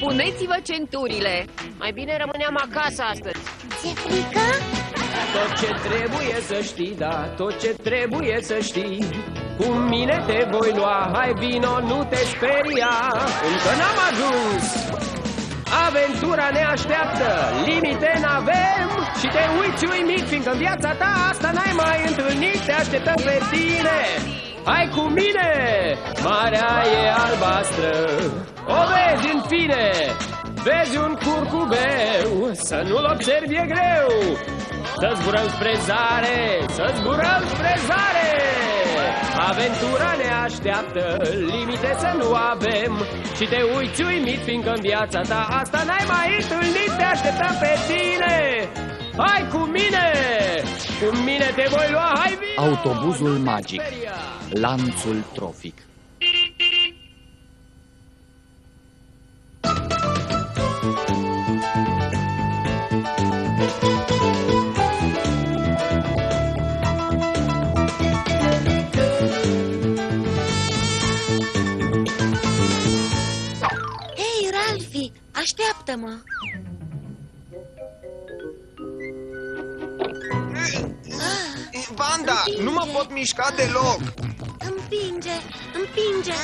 Puneți-vă centurile. Mai bine rămâneam acasă astăzi. Ți-e frică? Tot ce trebuie să știi, da, tot ce trebuie să știi. Cu mine te voi lua, hai vino, nu te speria. Încă n-am ajuns. Aventura ne așteaptă, limite n-avem. Și te uiți uimit, fiindcă în viața ta asta n-ai mai întâlnit. Te așteptăm pe tine, hai cu mine. Marea e albastră, o vezi în fine. Vezi un curcubeu, să nu-l observi e greu. Să zburăm spre zare, să zburăm spre zare. Aventura ne așteaptă, limite să nu avem. Și te uiți uimit, fiindcă în viața ta asta n-ai mai întâlnit. Te așteptăm pe tine, hai cu mine. Cu mine te voi lua, hai vino. Autobuzul magic, lanțul trofic. Așteaptă-mă! Wanda, nu mă pot mișca deloc! Împinge, împinge!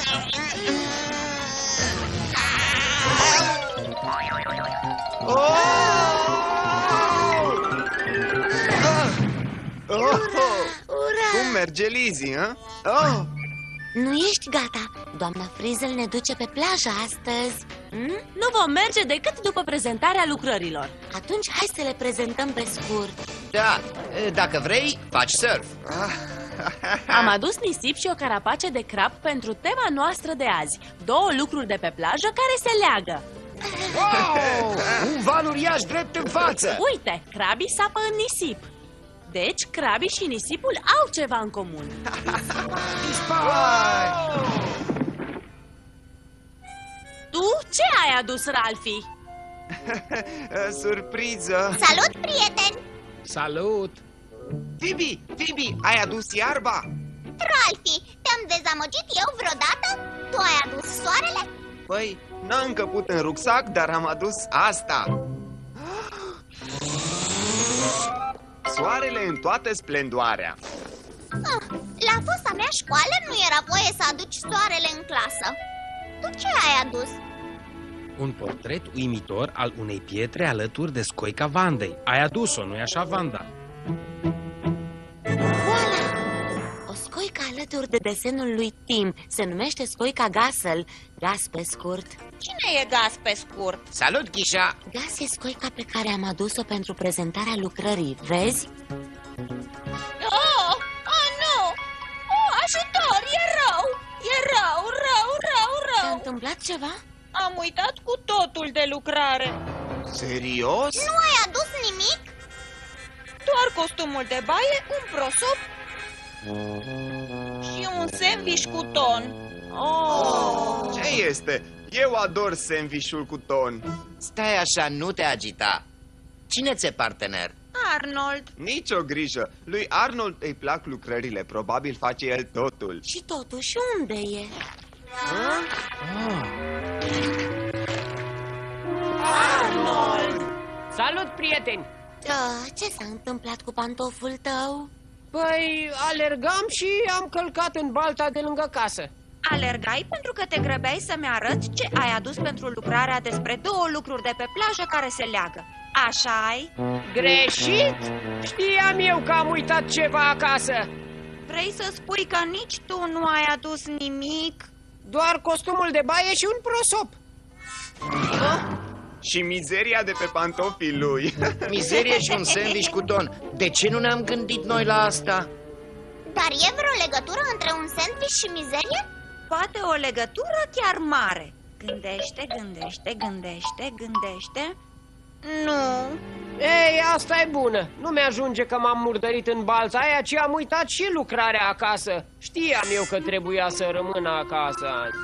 Ura! Cum merge Lizzy, hă? Oh! Nu ești gata. Doamna Frizzle ne duce pe plajă astăzi. Nu vom merge decât după prezentarea lucrărilor. Atunci hai să le prezentăm pe scurt. Da, dacă vrei, faci surf. Am adus nisip și o carapace de crab pentru tema noastră de azi. 2 lucruri de pe plajă care se leagă. Wow! Un val uriaș drept în față. Uite, crabii sapă în nisip. Deci, crabii și nisipul au ceva în comun. Tu ce ai adus, Ralphie? Surpriză! Salut, prieteni! Salut! Phoebe, ai adus iarba? Ralphie, te-am dezamăgit eu vreodată? Tu ai adus soarele? Păi, n-am încăput în rucsac, dar am adus asta. Soarele în toată splendoarea. La fosta mea școală nu era voie să aduci soarele în clasă. Tu ce ai adus? Un portret uimitor al unei pietre alături de scoica Vandei. Ai adus-o, nu-i așa, Vanda? Voilà! O scoică alături de desenul lui Tim. Se numește scoica Gasel. Gas pe scurt. Cine e Gas pe scurt? Salut, Ghișa! Gas e scoica pe care am adus-o pentru prezentarea lucrării. Vezi? Oh, nu! Oh, ajutor! E rău! E rău! S-a întâmplat ceva? Am uitat cu totul de lucrare. Serios? Nu ai adus nimic? Doar costumul de baie, un prosop și un sandwich cu ton. Oh. Ce este? Eu ador sandwich-ul cu ton. Stai așa, nu te agita. Cine ți-e partener? Arnold. Nici o grijă. Lui Arnold îi plac lucrările. Probabil face el totul. Și totuși, unde e? Arnold! Salut, prieteni! Ce s-a întâmplat cu pantoful tău? Păi, alergam și am călcat în balta de lângă casă. Alergai pentru că te grăbeai să-mi arăți ce ai adus pentru lucrarea despre 2 lucruri de pe plajă care se leagă. Așa-i? Greșit? Știam eu că am uitat ceva acasă. Vrei să spui că nici tu nu ai adus nimic? Doar costumul de baie și un prosop. Și mizeria de pe pantofii lui. Mizerie și un sandwich cu ton. De ce nu ne-am gândit noi la asta? Dar e vreo legătură între un sandwich și mizerie? Poate o legătură chiar mare. Gândește. Nu. Ei, asta e bună. Nu mi-ajunge că m-am murdărit în balța aia, ci am uitat și lucrarea acasă. Știam eu că trebuia să rămână acasă azi.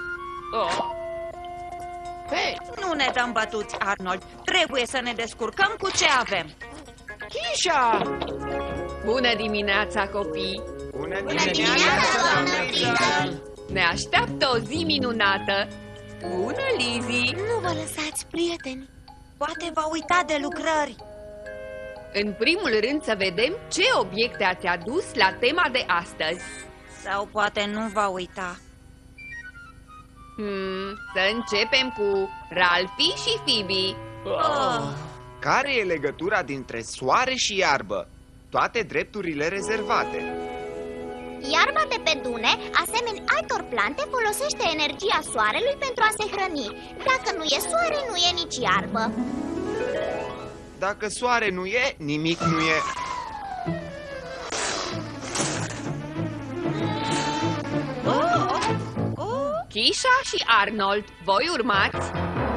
Hei, Nu ne dăm bătuți, Arnold. Trebuie să ne descurcăm cu ce avem. Ghișa! Bună dimineața, copii! Bună dimineața, doamnă Ne așteaptă o zi minunată. Bună, Lizzie! Nu vă lăsați, prieteni. Poate v-a uitat de lucrări. În primul rând să vedem ce obiecte ați adus la tema de astăzi. Sau poate nu va uita. Să începem cu Ralphie și Phoebe. Care e legătura dintre soare și iarbă? Toate drepturile rezervate. Iarba de pe dune, asemenea altor plante, folosește energia soarelui pentru a se hrăni. Dacă nu e soare, nu e nici iarbă. Dacă soare nu e, nimic nu e. Kisha și Arnold, voi urmați?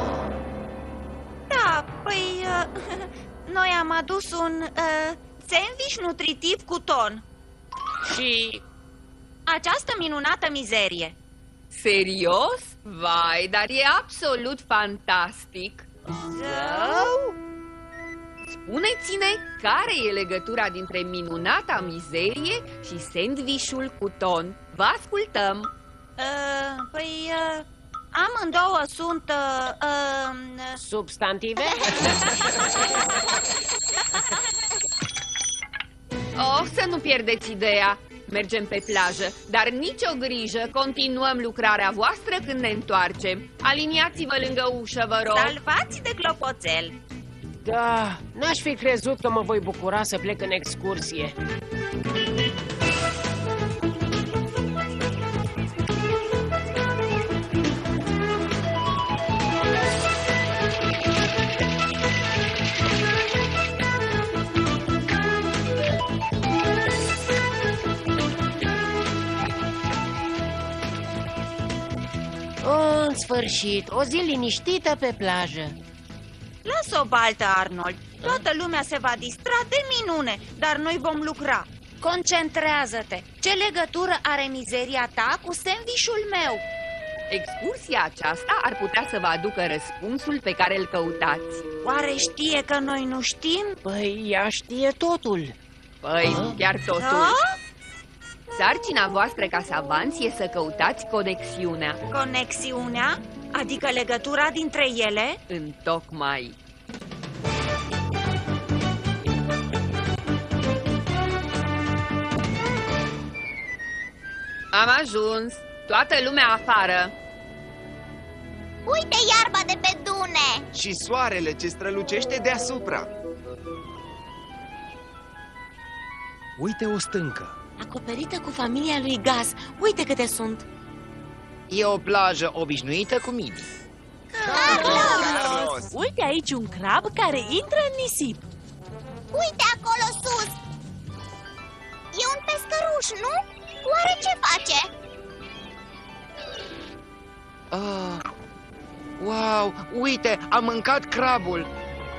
Da, păi... noi am adus un sandwich nutritiv cu ton. Și... Această minunată mizerie. Serios? Vai, dar e absolut fantastic. Zău? Spune-ți-ne care e legătura dintre minunata mizerie și sandvișul cu ton. Vă ascultăm. Păi... amândouă sunt... Substantive? Oh, să nu pierdeți ideea. Mergem pe plajă, dar nicio grijă, continuăm lucrarea voastră când ne întoarcem. Aliniați-vă lângă ușă, vă rog. Salvați de clopoțel. Da, n-aș fi crezut că mă voi bucura să plec în excursie. În sfârșit, o zi liniștită pe plajă. Lasă o baltă, Arnold. Toată lumea se va distra de minune, dar noi vom lucra. Concentrează-te. Ce legătură are mizeria ta cu sandvișul meu? Excursia aceasta ar putea să vă aducă răspunsul pe care îl căutați. Oare știe că noi nu știm? Păi, ea știe totul. Păi, nu chiar totul. Da? Sarcina voastră ca savanți e să căutați conexiunea. Conexiunea? Adică legătura dintre ele? Întocmai. Am ajuns. Toată lumea afară. Uite iarba de pe dune! Și soarele ce strălucește deasupra. Uite o stâncă. Acoperită cu familia lui Gus. Uite câte sunt. E o plajă obișnuită cu midi. Carlos! Uite aici un crab care intră în nisip. Uite acolo sus! E un pescăruș, nu? Oare ce face? Ah, wow, uite, am mâncat crabul.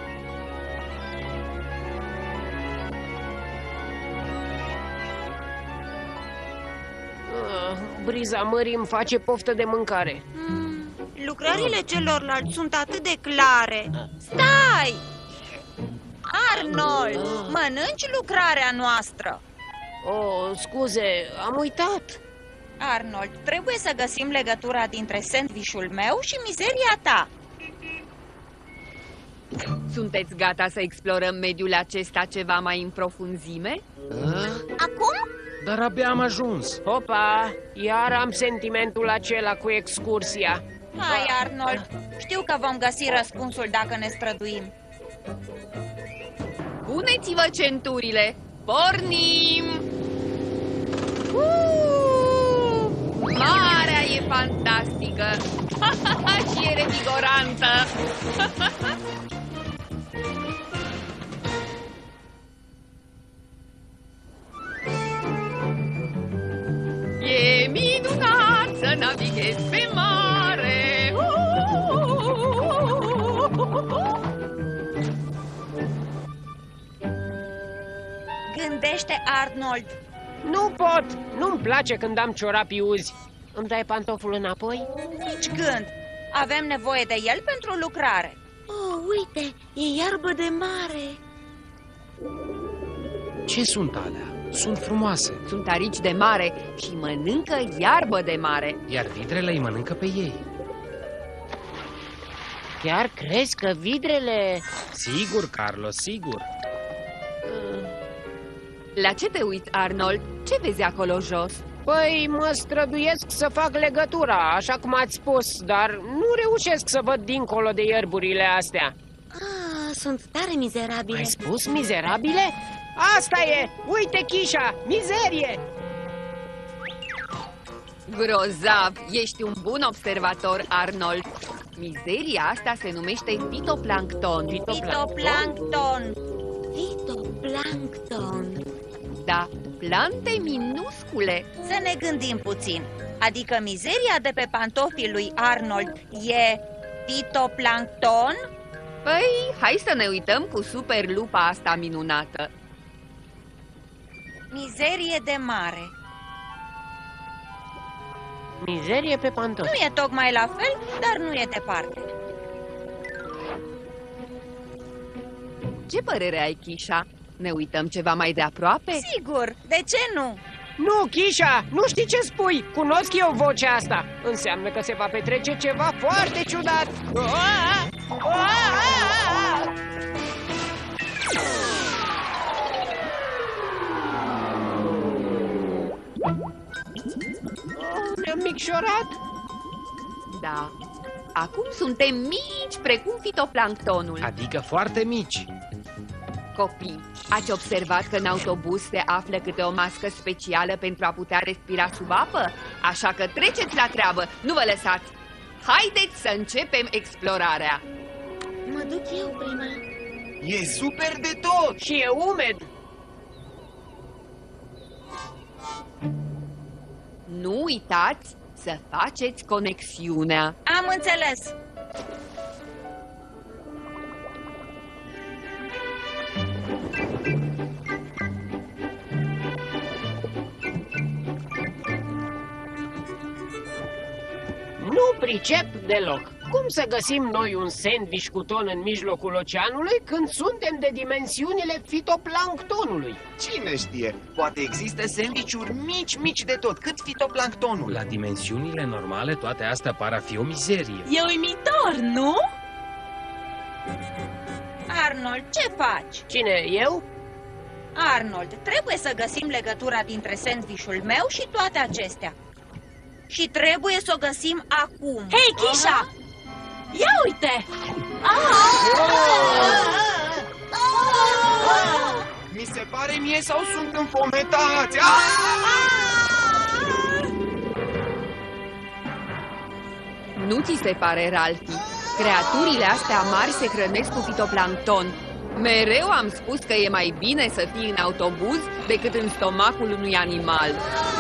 Briza mării îmi face poftă de mâncare. Lucrările celorlalți sunt atât de clare. Stai! Arnold, mănânci lucrarea noastră. Oh, scuze, am uitat. Arnold, trebuie să găsim legătura dintre sandvișul meu și mizeria ta. Sunteți gata să explorăm mediul acesta ceva mai în profunzime? Acum? Dar abia am ajuns. Hopa, iar am sentimentul acela cu excursia. Hai, Arnold, știu că vom găsi răspunsul dacă ne străduim. Puneți-vă centurile! Pornim! Marea e fantastică! Și e revigorantă! E minunat să navighezi pe mare! Gândește, Arnold. Nu pot! Nu-mi place când am ciorapii uzi. Îmi dai pantoful înapoi? Nici gând. Avem nevoie de el pentru lucrare. Oh, uite, e iarbă de mare. Ce sunt alea? Sunt frumoase, Sunt arici de mare și mănâncă iarbă de mare. iar vitrele îi mănâncă pe ei. Chiar crezi că vidrele... Sigur, Carlos, sigur. La ce te uiți, Arnold? Ce vezi acolo jos? Păi, mă străduiesc să fac legătura, așa cum ați spus, dar nu reușesc să văd dincolo de ierburile astea. Sunt tare mizerabile. Ai spus mizerabile? Asta e! Uite, Chisha! Mizerie! Grozav! Ești un bun observator, Arnold. Mizeria asta se numește fitoplancton. Fitoplancton. Fitoplancton. Da, plante minuscule. Să ne gândim puțin. Adică mizeria de pe pantofii lui Arnold e fitoplancton? Păi, hai să ne uităm cu superlupa asta minunată. Mizerie de mare. Mizerie pe pantofi. Nu e tocmai la fel, dar nu e departe. Ce părere ai, Chisha? Ne uităm ceva mai de aproape? Sigur, de ce nu? Nu, Chisha, nu știi ce spui. Cunosc eu vocea asta. Înseamnă că se va petrece ceva foarte ciudat. Ne-am micșorat? Da. Acum suntem mici, precum fitoplanctonul. Adică foarte mici. Copii, ați observat că în autobuz se află câte o mască specială pentru a putea respira sub apă? Așa că treceți la treabă, nu vă lăsați! Haideți să începem explorarea! Mă duc eu prima. E super de tot! Și e umed. Nu uitați să faceți conexiunea. Am înțeles. Nu pricep deloc. Cum să găsim noi un sandwich cu ton în mijlocul oceanului când suntem de dimensiunile fitoplanctonului? Cine știe? Poate există sandvișuri mici de tot, cât fitoplanctonul. La dimensiunile normale, toate astea par a fi o mizerie. E uimitor, nu? Arnold, ce faci? Cine, eu? Arnold, trebuie să găsim legătura dintre sandvișul meu și toate acestea. Și trebuie să o găsim acum. Hei, Chisha! Ia uite! Mi se pare mie sau sunt înfometați? Nu ți se pare, Ralphie? Creaturile astea mari se hrănesc cu fitoplancton. Mereu am spus că e mai bine să fii în autobuz decât în stomacul unui animal.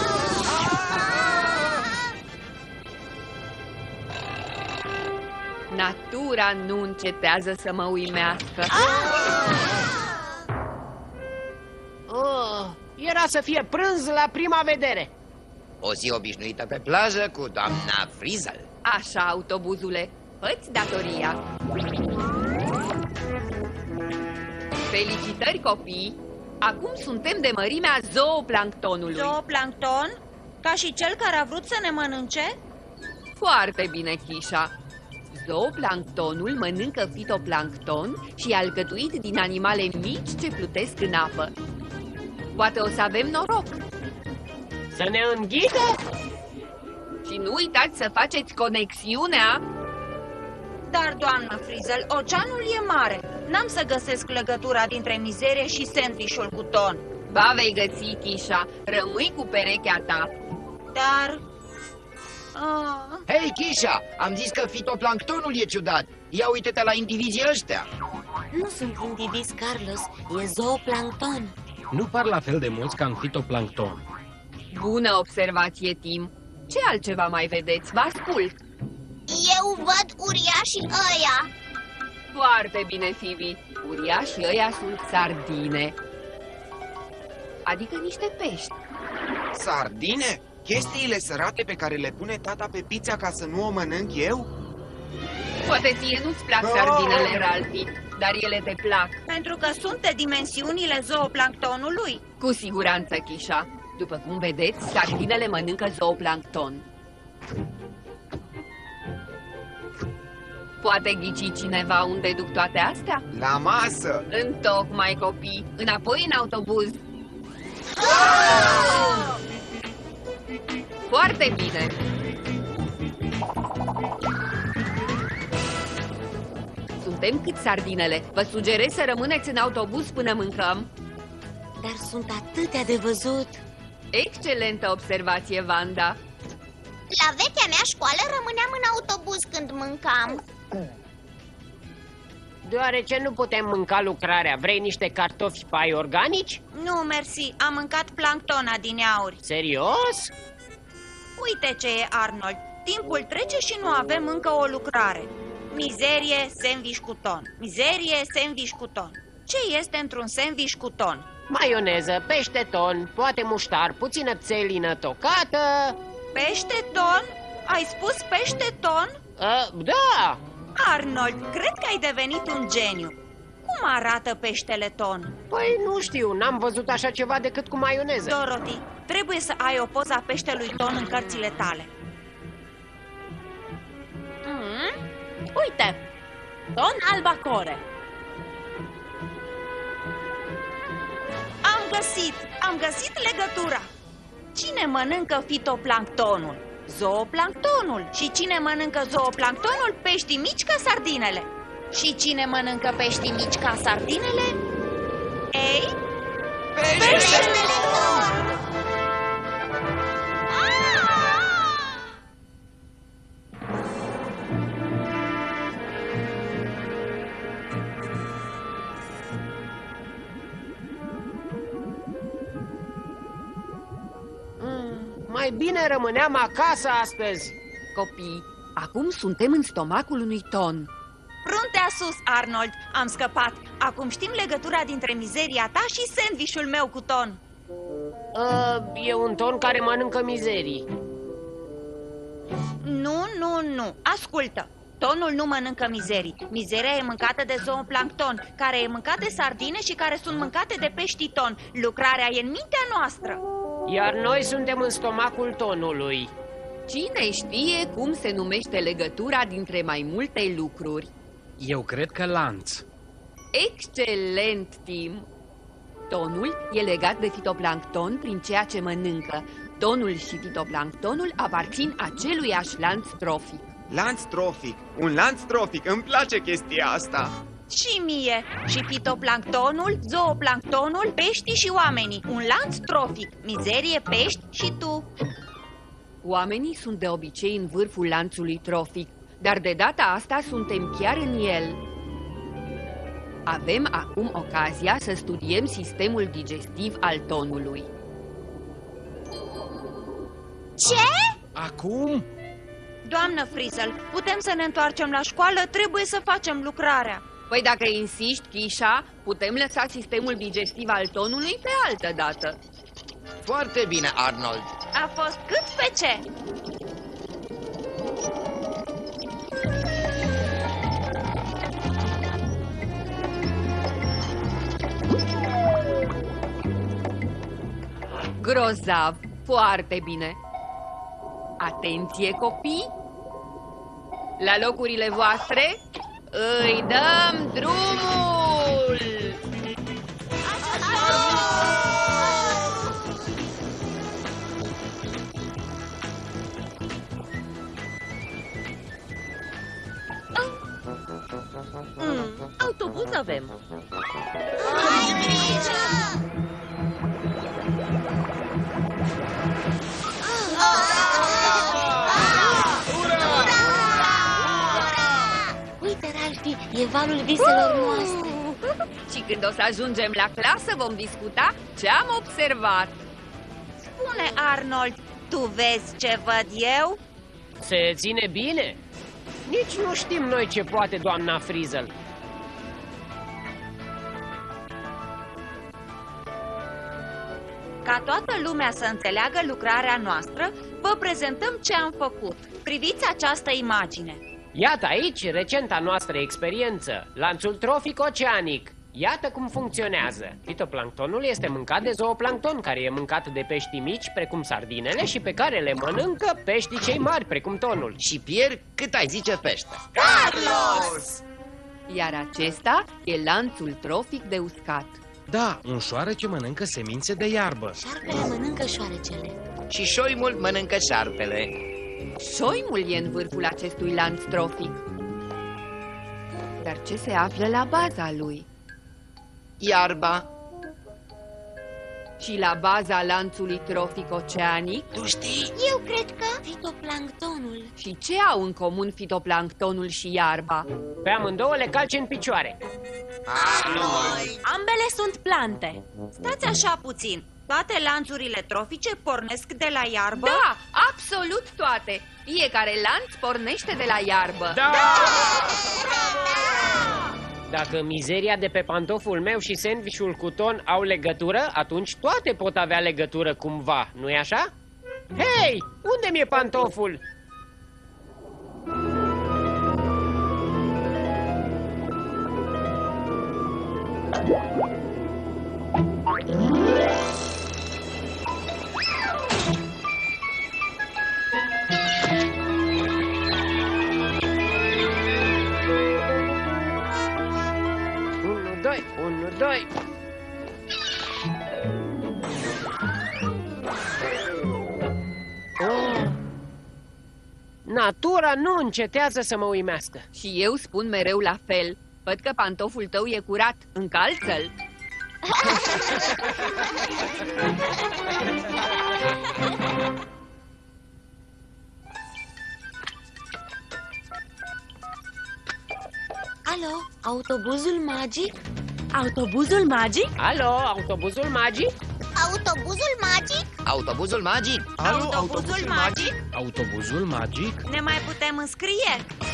Natura nu încetează să mă uimească. Era să fie prânz la prima vedere. O zi obișnuită pe plajă cu doamna Frizzle. Așa, autobuzule, fă-ți datoria. Felicitări, copii! Acum suntem de mărimea zooplanctonului. Zooplancton? Ca și cel care a vrut să ne mănânce? Foarte bine, Chisha. Zooplanctonul mănâncă fitoplancton și e alcătuit din animale mici ce plutesc în apă. Poate o să avem noroc. Să ne înghite? Și nu uitați să faceți conexiunea. Dar, doamnă Frizzle, oceanul e mare. N-am să găsesc legătura dintre mizerie și sandvișul cu ton. Ba vei găsi, Chisha. Rămâi cu perechea ta. Dar... Hei, Chisha, am zis că fitoplanctonul e ciudat. Ia uite-te la indivizii ăștia. Nu sunt indivizi, Carlos, e zooplancton. Nu par la fel de mulți ca în fitoplancton. Bună observație, Tim. Ce altceva mai vedeți? Vă ascult. Eu văd uriașii ăia. Foarte bine, Phoebe. Uriașii ăia sunt sardine. Adică niște pești. Sardine? Chestiile sărate pe care le pune tata pe pizza ca să nu o mănânc eu? Poate ție nu-ți plac sardinele, Ralphie, dar ele te plac. Pentru că sunt de dimensiunile zooplanctonului. Cu siguranță, Chisha. După cum vedeți, sardinele mănâncă zooplancton. Poate ghici cineva unde duc toate astea? La masă! Întocmai, copii, înapoi în autobuz. Foarte bine! Suntem cât sardinele. Vă sugerez să rămâneți în autobuz până mâncăm. Dar sunt atâtea de văzut. Excelentă observație, Wanda. La vechea mea școală rămâneam în autobuz când mâncam. Deoarece nu putem mânca lucrarea, vrei niște cartofi pai organici? Nu, mersi, am mâncat plancton adineauri. Serios? Uite ce e, Arnold. Timpul trece și nu avem încă o lucrare. Mizerie, sandwich cu ton. Mizerie, sandwich cu ton. Ce este într-un sandwich cu ton? Maioneză, pește ton, poate muștar, puțină țelină tocată. Pește ton? Ai spus pește ton? Da! Arnold, cred că ai devenit un geniu. Cum arată peștele ton? Păi nu știu, n-am văzut așa ceva decât cu maioneză. Dorothy, trebuie să ai o poză a peștelui ton în cărțile tale. Uite, ton albacore. Am găsit legătura. Cine mănâncă fitoplanctonul? Zooplanctonul. Și cine mănâncă zooplanctonul? Peștii mici ca sardinele. Și cine mănâncă peștii mici ca sardinele? Ei? Peștele ton! Mai bine rămâneam acasă astăzi. Copii, acum suntem în stomacul unui ton. Fruntea sus, Arnold, am scăpat. Acum știm legătura dintre mizeria ta și sandvișul meu cu ton. E un ton care mănâncă mizerii. Nu, ascultă. Tonul nu mănâncă mizerii. Mizeria e mâncată de zooplancton, care e mâncat de sardine și care sunt mâncate de pești ton. Lucrarea e în mintea noastră. Iar noi suntem în stomacul tonului. Cine știe cum se numește legătura dintre mai multe lucruri? Eu cred că lanț. Excelent, Tim! Tonul e legat de fitoplancton prin ceea ce mănâncă. Tonul și fitoplanctonul aparțin aceluiași lanț trofic. Lanț trofic, un lanț trofic, îmi place chestia asta. Și mie. Și fitoplanctonul, zooplanctonul, peștii și oamenii. Un lanț trofic, mizerie, pești și tu. Oamenii sunt de obicei în vârful lanțului trofic, dar de data asta suntem chiar în el. Avem acum ocazia să studiem sistemul digestiv al tonului. Ce? Acum? Doamnă Frizzle, putem să ne întoarcem la școală? Trebuie să facem lucrarea. Păi dacă insiști, Chisha, putem lăsa sistemul digestiv al tonului pe altă dată. Foarte bine, Arnold. A fost cât pe ce? Grozav, foarte bine. Atenție, copii! La locurile voastre, îi dăm drumul! Autobuz avem. Ai grijă! Uite, Ralphie, e valul viselor noastre. Și când o să ajungem la clasă vom discuta ce am observat. Spune, Arnold, tu vezi ce văd eu? Se ține bine? Nici nu știm noi ce poate doamna Frizzle. Ca toată lumea să înțeleagă lucrarea noastră, vă prezentăm ce am făcut. Priviți această imagine. Iată aici recenta noastră experiență, lanțul trofic oceanic. Iată cum funcționează. Fitoplanctonul este mâncat de zooplancton, care e mâncat de peștii mici, precum sardinele, și pe care le mănâncă peștii cei mari, precum tonul. Și Pierre, cât ai zice pește? Carlos! Iar acesta e lanțul trofic de uscat. Da, un șoarece mănâncă semințe de iarbă. Șarpele mănâncă șoarecele. Și șoimul mănâncă șarpele. Șoimul e în vârful acestui lanț trofic. Dar ce se află la baza lui? Iarba. Și la baza lanțului trofic oceanic? Tu știi? Eu cred că... Fitoplanctonul. Și ce au în comun fitoplanctonul și iarba? Pe amândouă le calci în picioare. Ambele sunt plante. Stați așa puțin. Toate lanțurile trofice pornesc de la iarbă? Da, absolut toate. Fiecare lanț pornește de la iarbă. Da! Dacă mizeria de pe pantoful meu și sandvișul cu ton au legătură, atunci toate pot avea legătură cumva, nu-i așa? Hei, unde mi-e pantoful? Unu, doi. Oh. Natura nu încetează să mă uimească. Și eu spun mereu la fel. Văd că pantoful tău e curat. Încalță-l! Alo, autobuzul magic? Autobuzul magic? Alo, autobuzul magic? Autobuzul magic? Autobuzul magic? Autobuzul magic? Autobuzul magic? Ne mai putem înscrie?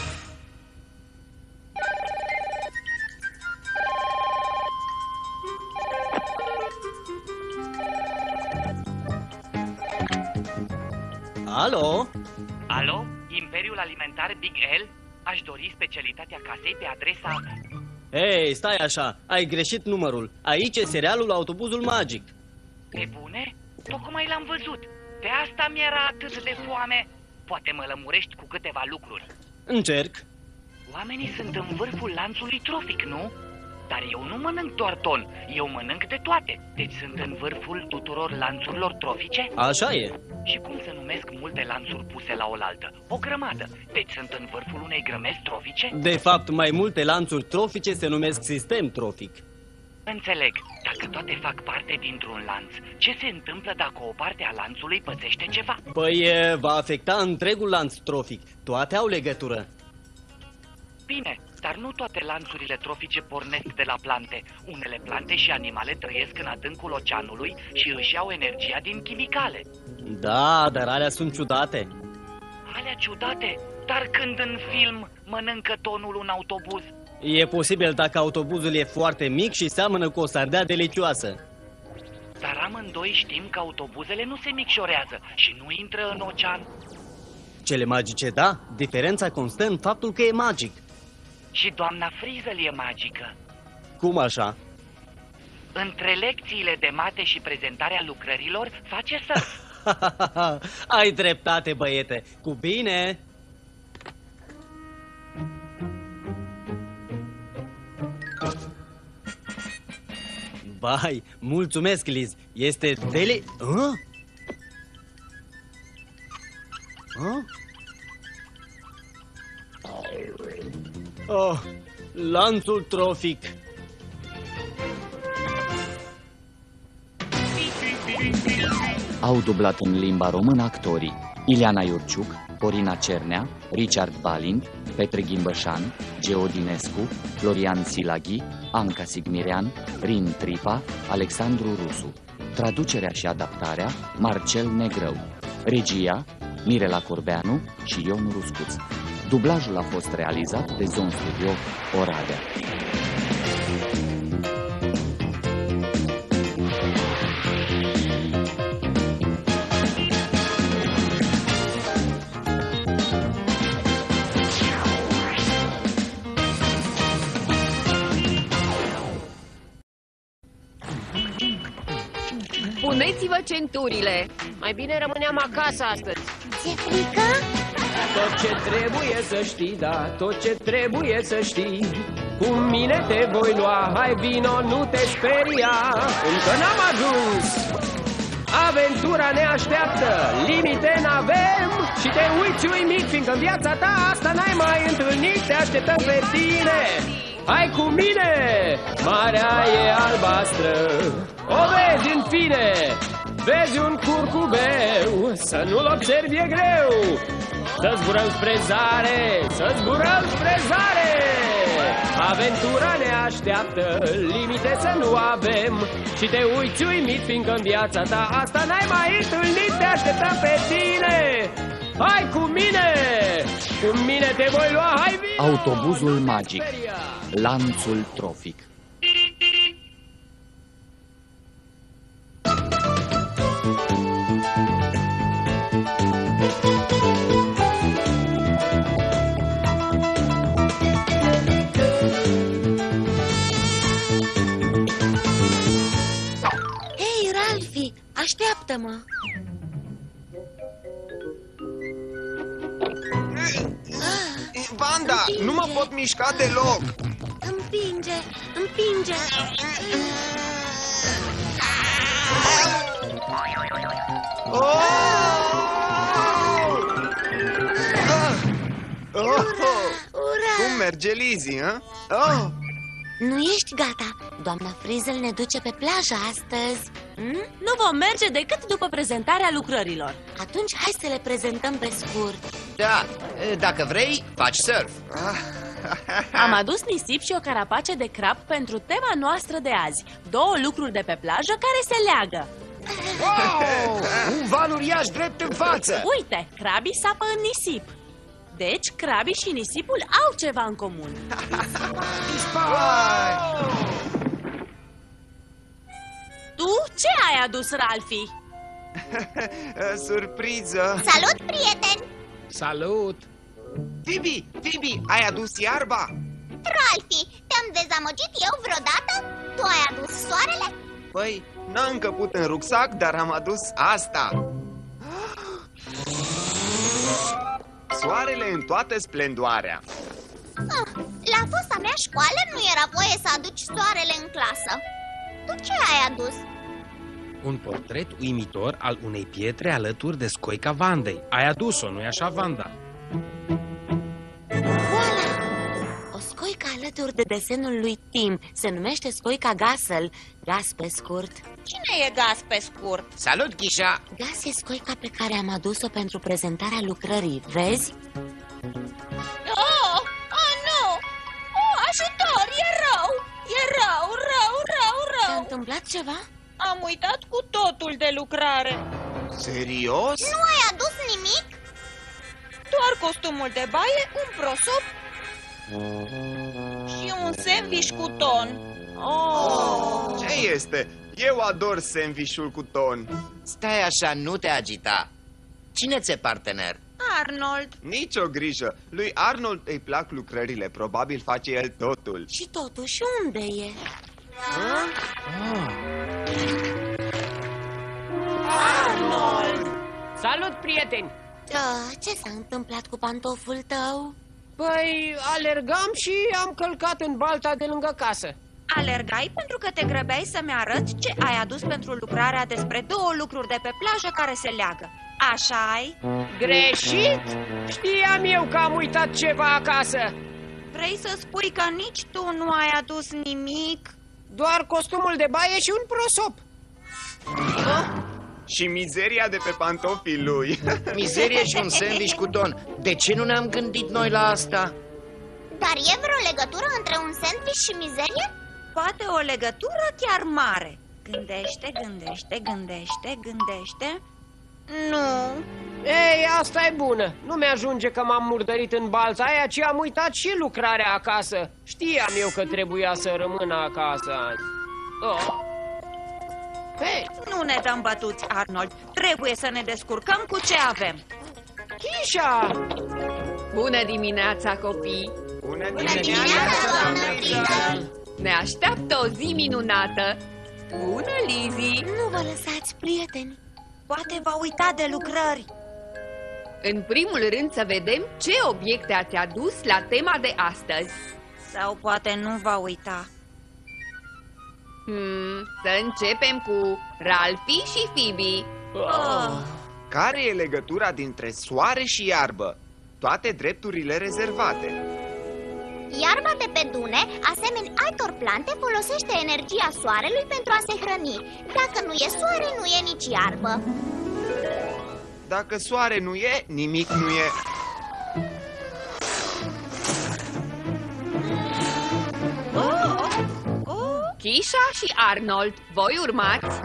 Alo? Alo? Imperiul Alimentar Big L? Aș dori specialitatea casei pe adresa... Hei, stai așa, ai greșit numărul. Aici e serialul Autobuzul Magic. Pe bune? Tocmai l-am văzut. De asta mi-era atât de foame. Poate mă lămurești cu câteva lucruri. Încerc. Oamenii sunt în vârful lanțului trofic, nu? Dar eu nu mănânc doar ton, eu mănânc de toate. Deci sunt în vârful tuturor lanțurilor trofice? Așa e. Și cum se numesc multe lanțuri puse la oaltă? O grămadă. Deci sunt în vârful unei grămezi trofice? De fapt, mai multe lanțuri trofice se numesc sistem trofic. Înțeleg. Dacă toate fac parte dintr-un lanț, ce se întâmplă dacă o parte a lanțului pățește ceva? Păi va afecta întregul lanț trofic. Toate au legătură. Bine, dar nu toate lanțurile trofice pornesc de la plante. Unele plante și animale trăiesc în adâncul oceanului și își iau energia din chimicale. Da, dar alea sunt ciudate. Alea ciudate? Dar când în film mănâncă tonul un autobuz? E posibil dacă autobuzul e foarte mic și seamănă cu o sardea delicioasă. Dar amândoi știm că autobuzele nu se micșorează și nu intră în ocean. Cele magice, da. Diferența constă în faptul că e magic. Și doamna Frizzle e magică. Cum așa? Între lecțiile de mate și prezentarea lucrărilor face surf. Ai dreptate, băiete. Cu bine! Vai, mulțumesc, Liz. Este deli... Oh, lanțul trofic. Au dublat în limba română actorii Ileana Iurciuc, Corina Cernea, Richard Balint, Petre Ghimbășan, Geo Dinescu, Florian Silaghi, Anca Sigmirean, Rin Tripa, Alexandru Rusu. Traducerea și adaptarea Marcel Negrău. Regia Mirela Corbeanu și Ion Ruscuț. Dublajul a fost realizat de Zone Studio Oradea. Puneți-vă centurile. Mai bine rămâneam acasă astăzi. Ți-e frică? Tot ce trebuie să știi, da, tot ce trebuie să știi. Cu mine te voi lua, hai vino, nu te speria. Încă n-am ajuns. Aventura ne așteaptă, limite n-avem. Și te uiți uimit, fiindcă în viața ta asta n-ai mai întâlnit. Te așteptăm pe tine, hai cu mine. Marea e albastră, o vezi în fine. Vezi un curcubeu, să nu-l observi e greu. Să zburăm spre zare, să zburăm spre zare. Aventura ne așteaptă, limite să nu avem. Și te uiți uimit, fiindcă în viața ta asta n-ai mai întâlnit. Te așteptăm pe tine, hai cu mine. Cu mine te voi lua, hai vino. Autobuzul magic. Lanțul trofic. Hei, Ralphie, așteaptă-mă! Vanda, nu mă pot mișca deloc. Împinge, împinge! Cum merge, Lizzie, hă? Oh. Nu ești gata. Doamna Frizzle ne duce pe plajă astăzi. Nu vom merge decât după prezentarea lucrărilor. Atunci hai să le prezentăm pe scurt. Da, dacă vrei, faci surf. Am adus nisip și o carapace de crab pentru tema noastră de azi. 2 lucruri de pe plajă care se leagă. Wow! Un val uriaș drept în față. Uite, crabii sapă în nisip. Deci, crabii și nisipul au ceva în comun. Tu ce ai adus, Ralphie? Surpriză. Salut, prieteni! Salut! Phoebe, ai adus iarba? Ralphie, te-am dezamăgit eu vreodată? Tu ai adus soarele? Păi, n-am încăput în rucsac, dar am adus asta. Soarele în toată splendoarea. La fosta mea școală nu era voie să aduci soarele în clasă. Tu ce ai adus? Un portret uimitor al unei pietre alături de scoica Vandei. Ai adus-o, nu-i așa, Vanda? Voilà! O scoică alături de desenul lui Tim. Se numește scoica Gasel. Gas pe scurt. Cine e Gas pe scurt? Salut, Ghișa! Gas e scoica pe care am adus-o pentru prezentarea lucrării. Vezi? Oh, nu! Oh, ajutor! E rău! E rău! S-a întâmplat ceva? Am uitat cu totul de lucrare. Serios? Nu ai adus nimic? Doar costumul de baie, un prosop și un sandwich cu ton. Ce este? Eu ador sandwich-ul cu ton. Stai așa, nu te agita. Cine ți-e partener? Arnold. Nici o grijă. Lui Arnold îi plac lucrările. Probabil face el totul. Și totuși, unde e? Arnold! Salut, prieteni! Ce s-a întâmplat cu pantoful tău? Păi, alergam și am călcat în balta de lângă casă. Alergai pentru că te grăbeai să-mi arăți ce ai adus pentru lucrarea despre 2 lucruri de pe plajă care se leagă. Așa-i? Greșit? Știam eu că am uitat ceva acasă. Vrei să spui că nici tu nu ai adus nimic? Doar costumul de baie și un prosop. Și mizeria de pe pantofii lui. Mizerie și un sandwich cu ton. De ce nu ne-am gândit noi la asta? Dar e vreo legătură între un sandwich și mizerie? Poate o legătură chiar mare. Gândește. Nu. Ei, asta e bună. Nu mi-ajunge că m-am murdărit în balța aia, ci am uitat și lucrarea acasă. Știam eu că trebuia să rămân acasă azi. Hey. Nu ne dăm bătuți, Arnold. Trebuie să ne descurcăm cu ce avem. Ghișa! Bună dimineața, copii! Bună dimineața, doamnă Frizzle! Ne așteaptă o zi minunată! Bună, Lizzy! Nu vă lăsați, prieteni. Poate va uita de lucrări. În primul rând să vedem ce obiecte ați adus la tema de astăzi. Sau poate nu va uita. Să începem cu Ralphie și Phoebe. Care e legătura dintre soare și iarbă? Toate drepturile rezervate. Iarba de pe dune, asemenea altor plante, folosește energia soarelui pentru a se hrăni. Dacă nu e soare, nu e nici iarbă. Dacă soare nu e, nimic nu e. Kisha și Arnold, voi urmați?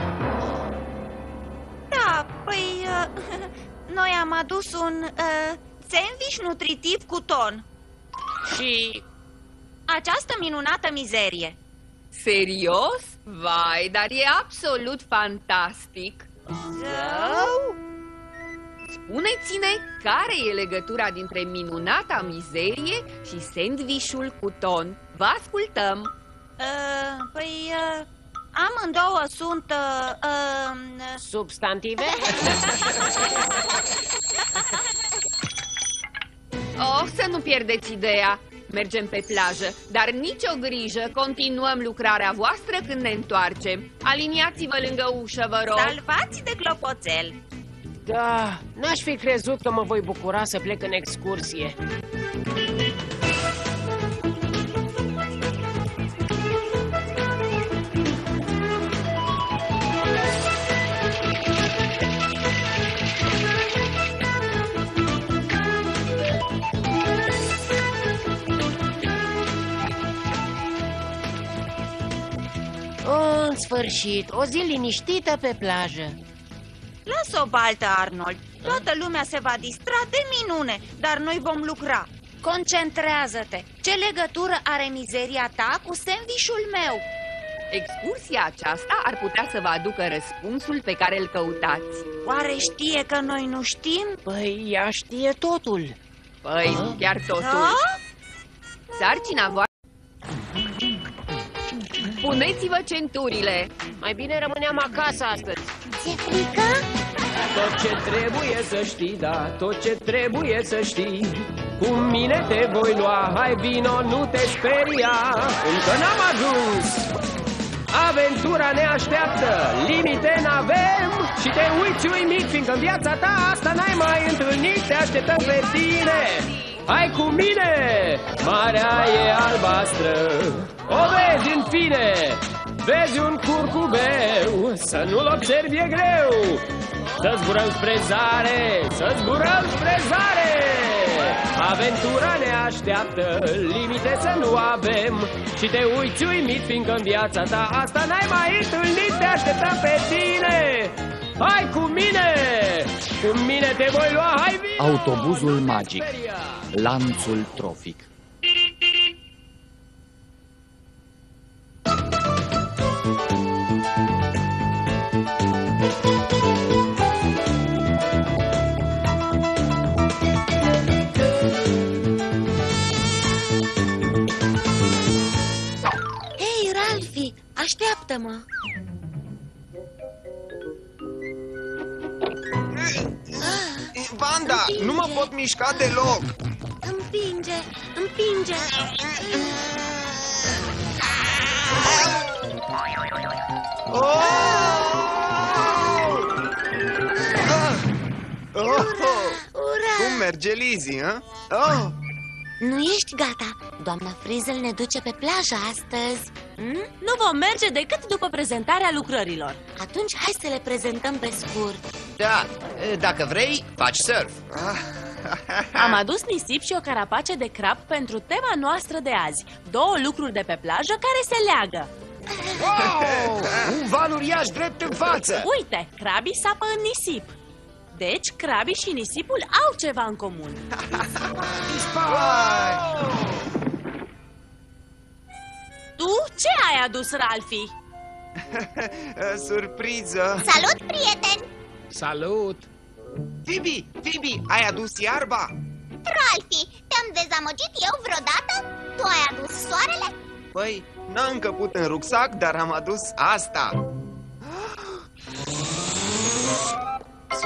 Da, păi... noi am adus un sandwich nutritiv cu ton. Și... această minunată mizerie. Serios? Vai, dar e absolut fantastic. Spuneți-ne care e legătura dintre minunata mizerie și sandvișul cu ton. Vă ascultăm. Păi, amândouă sunt... substantive? Oh, să nu pierdeți ideea. Mergem pe plajă, dar nicio grijă, continuăm lucrarea voastră când ne întoarcem. Aliniați-vă lângă ușă, vă rog. Salvați de clopoțel. Da, n-aș fi crezut că mă voi bucura să plec în excursie. În sfârșit, o zi liniștită pe plajă. Lasă o baltă, Arnold. Toată lumea se va distra de minune, dar noi vom lucra. Concentrează-te. Ce legătură are mizeria ta cu sandvișul meu? Excursia aceasta ar putea să vă aducă răspunsul pe care îl căutați. Oare știe că noi nu știm? Păi, ea știe totul. Păi, chiar totul. Sarcina voastră. Puneți-vă centurile. Mai bine rămâneam acasă astăzi. Ți-e frică? Tot ce trebuie să știi, da, tot ce trebuie să știi. Cu mine te voi lua, hai vino, nu te speria. Încă n-am ajuns. Aventura ne așteaptă, limite n-avem. Și te uiți uimit, fiindcă în viața ta asta n-ai mai întâlnit. Te așteptăm pe tine. Hai cu mine, marea e albastră. O vezi în fine, vezi un curcubeu. Să nu-l observi e greu. Să zburăm spre zare, să zburăm spre zare. Aventura ne așteaptă, limite să nu avem. Și te uiți uimit, fiindcă în viața ta asta n-ai mai întâlnit. Te așteptăm pe tine. Hai cu mine, cu mine te voi lua, hai vino. Autobuzul magic, lanțul trofic. Hei, Ralphie, așteaptă-mă. Vanda, nu mă pot mișca deloc. Împinge, împinge. Cum merge, Lizzy, hă? Nu ești gata. Doamna Frizzle ne duce pe plajă astăzi. Nu vom merge decât după prezentarea lucrărilor. Atunci hai să le prezentăm pe scurt. Da, dacă vrei, faci surf. Am adus nisip și o carapace de crab pentru tema noastră de azi. 2 lucruri de pe plajă care se leagă. Wow! Un val uriaș drept în față. Uite, crabii sapă în nisip. Deci, crabii și nisipul au ceva în comun. Tu ce ai adus, Ralphie? Surpriză. Salut, prieteni! Salut! Phoebe, ai adus iarba? Ralphie, te-am dezamăgit eu vreodată? Tu ai adus soarele? Păi, n-am încăput în rucsac, dar am adus asta.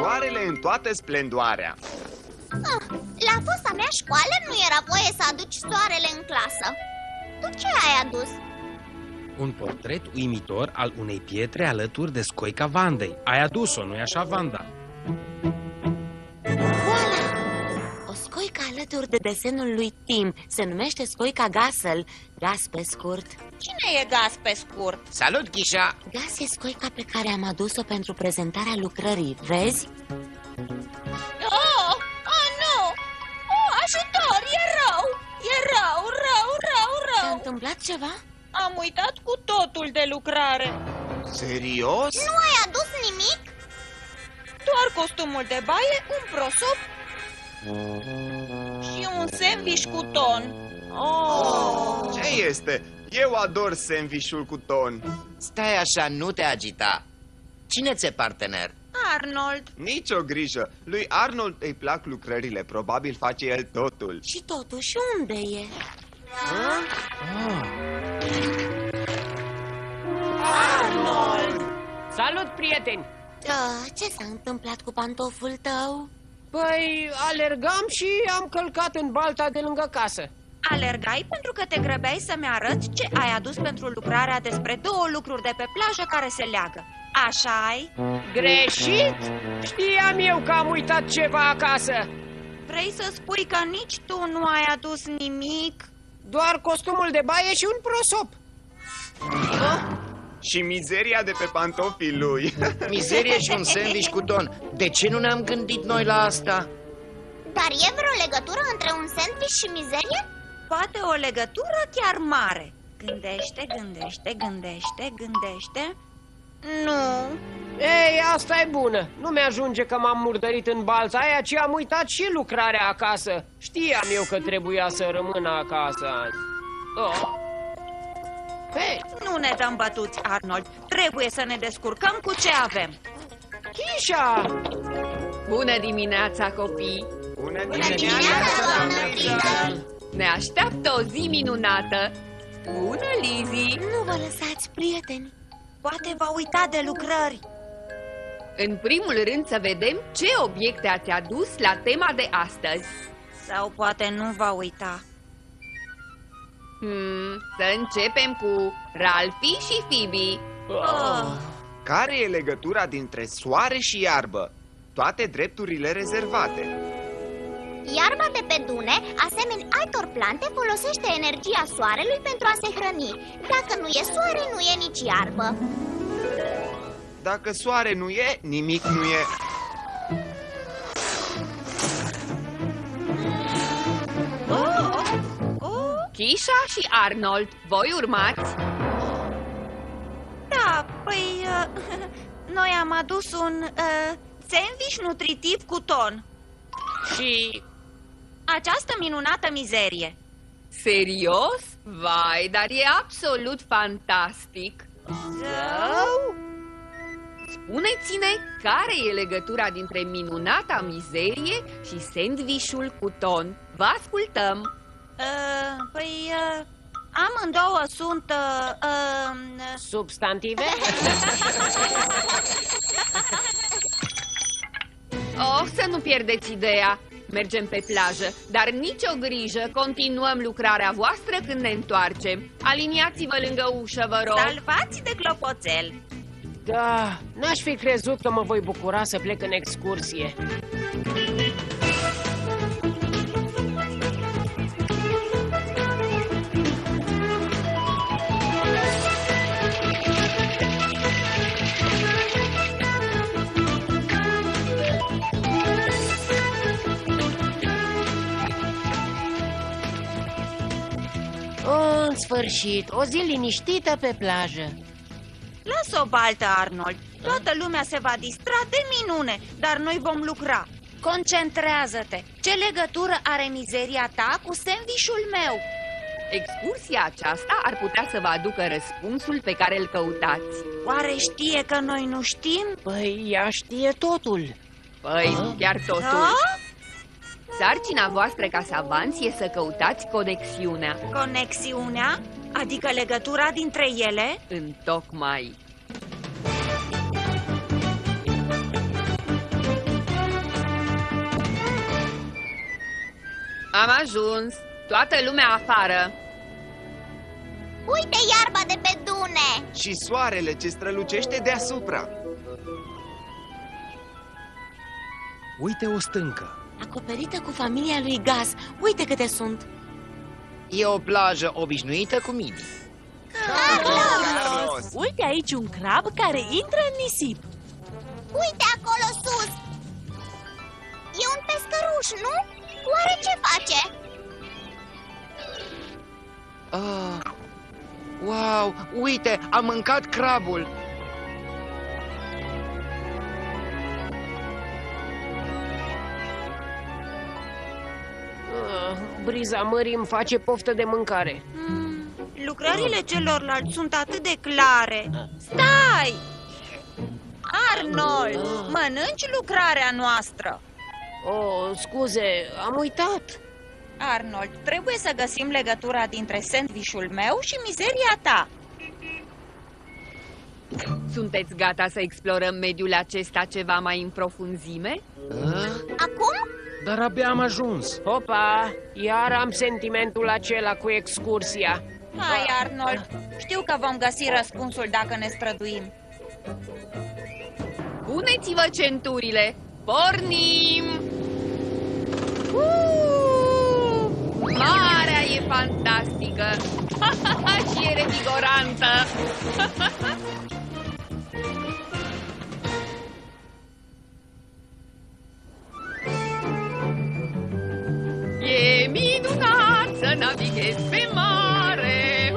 soarele în toată splendoarea. La fosta mea școală nu era voie să aduci soarele în clasă. Tu ce ai adus? Un portret uimitor al unei pietre alături de scoica Vandei. Ai adus-o, nu-i așa, Vanda? O scoică alături de desenul lui Tim. Se numește scoica Gasel. Gas pe scurt. Cine e Gas pe scurt? Salut, Ghișa! Gas e scoica pe care am adus-o pentru prezentarea lucrării. Vezi? Oh, nu! Oh, ajutor! E rău! E rău! S-a întâmplat ceva? Am uitat cu totul de lucrare. Serios? Nu ai adus nimic? Doar costumul de baie, un prosop și un sandwich cu ton. Ce este? Eu ador sandwich-ul cu ton. Stai așa, nu te agita. Cine ți-e partener? Arnold. Nici o grijă. Lui Arnold îi plac lucrările. Probabil face el totul. Și totuși, unde e? Arnold! Salut, prieteni! Ce s-a întâmplat cu pantoful tău? Păi, alergam și am călcat în balta de lângă casă. Alergai pentru că te grăbeai să-mi arăți ce ai adus pentru lucrarea despre 2 lucruri de pe plajă care se leagă. Așa-i? Greșit? Știam eu că am uitat ceva acasă. Vrei să spui că nici tu nu ai adus nimic? Doar costumul de baie și un prosop. Și mizeria de pe pantofii lui. Mizerie și un sandwich cu ton. De ce nu ne-am gândit noi la asta? Dar e vreo legătură între un sandwich și mizerie? Poate o legătură chiar mare. Gândește. Nu. Ei, asta e bună. Nu mi-ajunge că m-am murdărit în balța aia, ci am uitat și lucrarea acasă. Știam eu că trebuia să rămân acasă azi. Hei! Nu ne dăm bătuți, Arnold. Trebuie să ne descurcăm cu ce avem. Ghișa! Bună dimineața, copii! Bună dimineața, doamnă Frizzle! Ne așteaptă o zi minunată! Bună, Lizzy! Nu vă lăsați, prieteni! Poate va uita de lucrări. În primul rând să vedem ce obiecte ați adus la tema de astăzi. Sau poate nu va uita. Să începem cu Ralphie și Phoebe. Care e legătura dintre soare și iarbă? Toate drepturile rezervate. Iarba de pe dune, asemeni altor plante, folosește energia soarelui pentru a se hrăni. Dacă nu e soare, nu e nici iarbă. Dacă soare nu e, nimic nu e. Ghișa și Arnold, voi urmați? Da, păi... noi am adus un sandwich nutritiv cu ton. Și... această minunată mizerie. Serios? Vai, dar e absolut fantastic. Zău? Spuneți-ne care e legătura dintre minunata mizerie și sandwich-ul cu ton. Vă ascultăm. Amândouă sunt... substantive? Să nu pierdeți ideea. Mergem pe plajă, dar nicio grijă, continuăm lucrarea voastră când ne întoarcem. Aliniați-vă lângă ușă, vă rog. Salvați de clopoțel. Da, n-aș fi crezut că mă voi bucura să plec în excursie. În sfârșit, o zi liniștită pe plajă. Lasă o baltă, Arnold. Toată lumea se va distra de minune, dar noi vom lucra. Concentrează-te. Ce legătură are mizeria ta cu sandwich-ul meu? Excursia aceasta ar putea să vă aducă răspunsul pe care îl căutați. Oare știe că noi nu știm? Păi, ea știe totul. Păi, chiar totul. Sarcina voastră ca savanți e să căutați conexiunea. Conexiunea? Adică legătura dintre ele? Întocmai. Am ajuns. Toată lumea afară. Uite iarba de pe dune! Și soarele ce strălucește deasupra. Uite o stâncă. Acoperită cu familia lui Gus. Uite câte sunt. E o plajă obișnuită cu mini. Carlos! Uite aici un crab care intră în nisip. Uite acolo sus! E un pescăruș, nu? Oare ce face? Wow, uite, am mâncat crabul. Briza mării îmi face poftă de mâncare. Lucrările celorlalți sunt atât de clare. Stai! Arnold, mănânci lucrarea noastră. Oh, scuze, am uitat. Arnold, trebuie să găsim legătura dintre sandvișul meu și mizeria ta. Sunteți gata să explorăm mediul acesta ceva mai în profunzime? Acum? Dar abia am ajuns. Hopa, iar am sentimentul acela cu excursia. Hai, Arnold, știu că vom găsi răspunsul dacă ne străduim. Puneți-vă centurile! Pornim! Marea e fantastică! Și e revigorantă! E minunat să navighezi pe mare!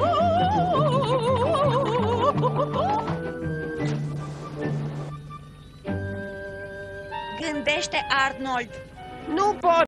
Gândește, Arnold. Nu pot!